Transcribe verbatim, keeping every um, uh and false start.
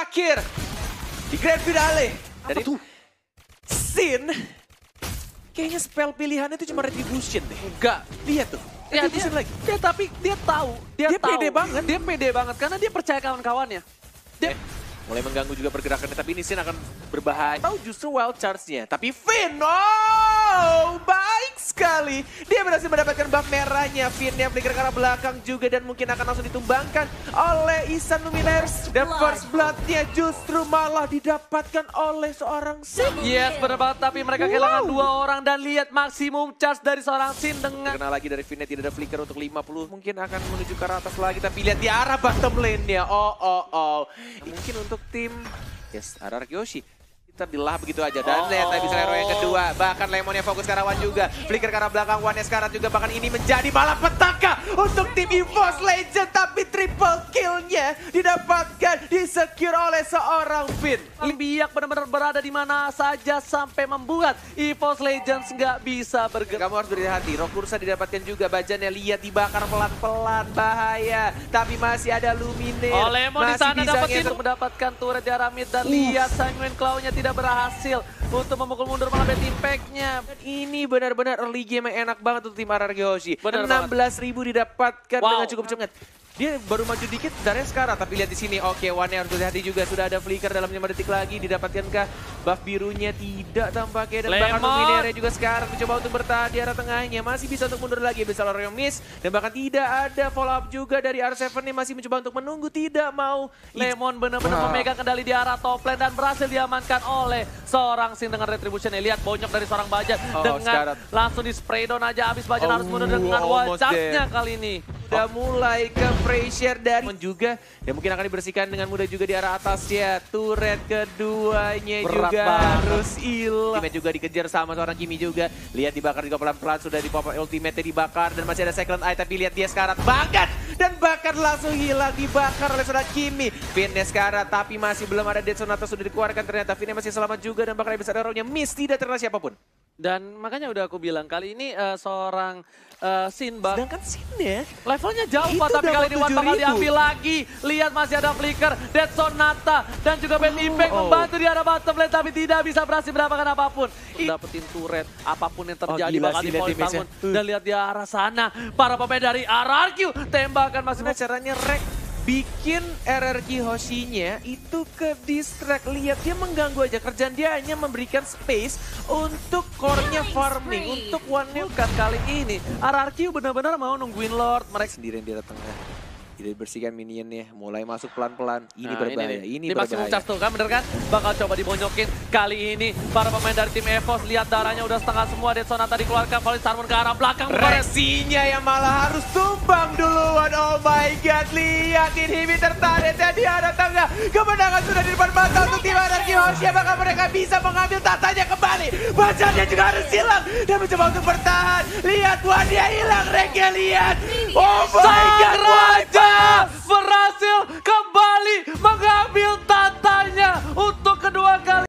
terakhir di Grand Finale. Dari tuh? Sin, kayaknya spell pilihannya itu cuma Retribution deh. Enggak. Lihat tuh, Ya, Retribution dia, lagi. dia tapi dia tahu, dia, Dia tahu. pede banget. Dia pede banget karena dia percaya kawan-kawannya. Dia Eh, mulai mengganggu juga pergerakannya, tapi ini Sin akan berbahaya. Tahu justru wild charge-nya, tapi Finn, oh, baik sekali. Dia berhasil mendapatkan buff merahnya. Finn yang flicker ke arah belakang juga dan mungkin akan langsung ditumbangkan oleh Isan Luminaires. Dan first blood-nya justru malah didapatkan oleh seorang Sin. Yes, benar banget, tapi mereka kehilangan dua orang dan lihat maksimum charge dari seorang Sin dengan Kena lagi dari Finn, tidak ada flicker untuk lima puluh. Mungkin akan menuju ke arah atas lagi, tapi lihat di arah bottom lane-nya. Oh, oh, oh. Mungkin untuk tim, yes, R R Kyoshi. Kita dilah begitu aja. Dan Oh. lihat bisa hero yang kedua. Bahkan Lemonnya fokus ke arah Wan juga. Flicker ke arah belakang, Wan-nya sekarat juga. Bahkan ini menjadi malapetaka untuk tim EVOS Legend. Tapi triple kill-nya didapatkan, disecure oleh seorang Finn. Biak benar-benar berada di mana saja sampai membuat EVOS Legends nggak bisa bergerak. Kamu harus berhati-hati. Rock Ursa didapatkan juga. Bajannya lihat dibakar pelan-pelan. Bahaya. Tapi masih ada Luminaire. Oh, Lemon di Masih sana bisa dapetin ngetok. untuk mendapatkan turret di arah mid dan lihat Sanguine Claw-nya tidak berhasil untuk memukul mundur malah bad impact-nya. Dan ini benar-benar early game yang enak banget untuk tim R R Kyoshi. Benar enam belas ribu didapatkan Wow. dengan cukup cepat. Dia baru maju dikit dari sekarang, tapi lihat di sini. Oke, Wan-nya harus berhati juga. Sudah ada flicker dalam lima detik lagi. Didapatkankah buff birunya? Tidak tampaknya. Dan bahkan Lemon. Luminaire juga sekarang mencoba untuk bertahan di arah tengahnya. Masih bisa untuk mundur lagi. Bisa Loreo miss. Dan bahkan tidak ada follow up juga dari R tujuh nih. Masih mencoba untuk menunggu. Tidak mau. Lemon benar-benar Wah. memegang kendali di arah top lane dan berhasil diamankan oleh seorang Sin dengan retribution. Lihat bonyok dari seorang Bajan Oh, dengan sekarat. langsung di spray down aja. Habis Bajan Oh, harus mundur dengan wild almost charge-nya dead. kali ini. Udah mulai ke pressure dari juga. Dan mungkin akan dibersihkan dengan mudah juga di arah atas ya. Turret keduanya Berat juga banget. harus hilang. Ultimate juga dikejar sama seorang Kimi juga. Lihat dibakar juga pelan-pelan. Sudah di pop ultimate-nya dibakar. Dan masih ada second eye. Tapi lihat dia sekarat banget. Dan bahkan langsung hilang. Dibakar oleh seorang Kimi. Finn-nya sekarat. Tapi masih belum ada Dead Sonata sudah dikeluarkan. Ternyata Finn-nya masih selamat juga. Dan bahkan bisa ada hero-nya miss. Tidak terkena siapapun. Dan makanya udah aku bilang kali ini eh, seorang eh, Sin bak Sedangkan Sin-nya levelnya jauh Itu Pak, tapi dapat kali ini Wan bakal tujuh ribu. diambil lagi. Lihat masih ada flicker, Dead Sonata dan juga Bad Impact Oh. membantu di arah bottom lane tapi tidak bisa berhasil mendapatkan apapun. Dapetin turret, apapun yang terjadi gila bakal sih, di lihat polis damage-nya. bangun. Dan lihat di arah sana, para pemain dari R R Q tembakan masih Gimana caranya Rek bikin R R Q Hoshi-nya itu ke distract. Lihat dia mengganggu aja. Kerjaan dia hanya memberikan space untuk core-nya farming. Untuk one-nya bukan kali ini. R R Q benar-benar mau nungguin Lord. Mereka sendirian di tengah. Tidak dibersihkan minionnya. Mulai masuk pelan-pelan. Ini Nah, berbahaya. nih. Ini Di maksimum berbahaya. charge tuh kan bener kan? Bakal coba dibonyokin. Kali ini para pemain dari tim EVOS lihat darahnya udah setengah semua. Dead Sonata dikeluarkan. Volley Sarmon ke arah belakang. Reksinya yang malah harus tumbang duluan. Oh my god. Lihat inhibitor turretnya di arah tengah. Kemenangan sudah di depan mata untuk tim R R Q Hoshi. Apakah mereka bisa mengambil tatanya kembali? Bacarnya juga harus hilang. Dan mencoba untuk bertahan. Lihat Wadia hilang. Reknya lihat. Oh my Sang god. Raja berhasil kembali mengambil tatanya untuk kedua kali.